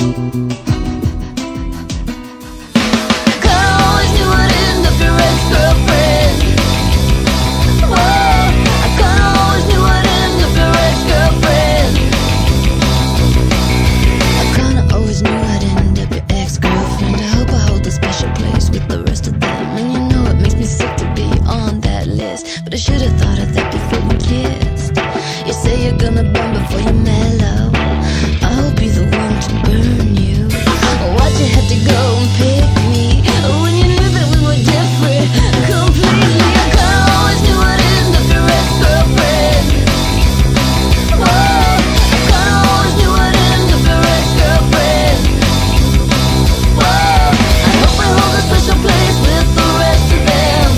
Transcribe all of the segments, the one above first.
But I should have thought of that before we kissed. You say you're gonna burn before you mellow. I'll be the one to burn you. Why'd you have to go and pick me when you knew that we were different completely? I kinda always knew I'd end up your ex-girlfriend. Whoa, I kinda always knew I'd end up your ex-girlfriend. Whoa, I hope I hold a special place with the rest of them.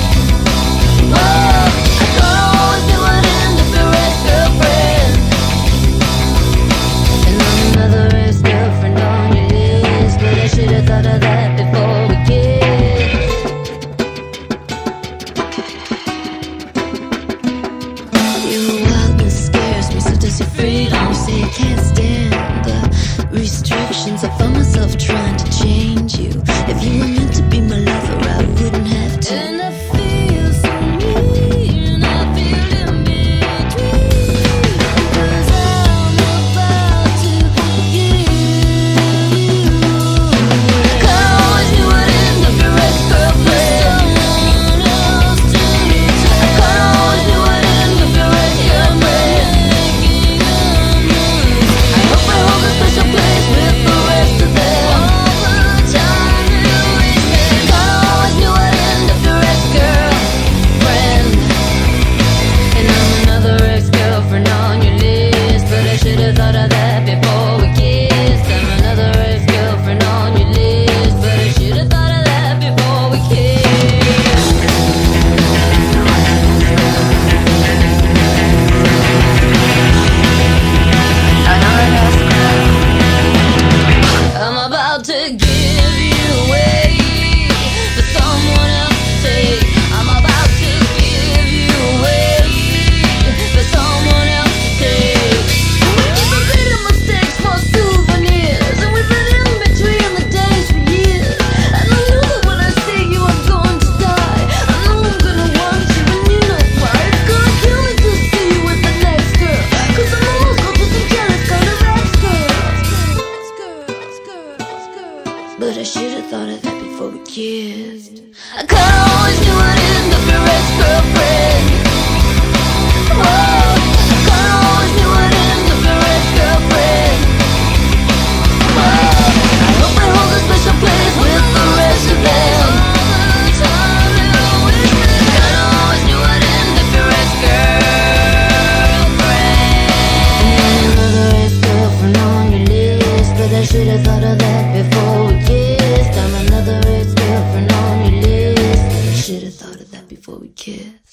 Freedom, say I can't stand the restrictions. I found myself trying to change you. If you were meant to be my lover, I wouldn't have to. And I feel so mean, I feel in between, 'cause I'm about to give you. I always knew I'd end up your ex-girlfriend. Someone else to I always knew I'd end up your ex-girlfriend. But I should've thought of that before we kissed. I kinda always knew I'd end up your ex-girlfriend. Whoa, I kinda always knew I'd end up your ex-girlfriend. Whoa, I hope I hold a special place with the rest of them. Kinda always knew I'd end up your ex-girlfriend. And another ex-girlfriend on your list, but I should've thought of that before we kissed. I'm another ex-girlfriend on your list. I should've thought of that before we kissed.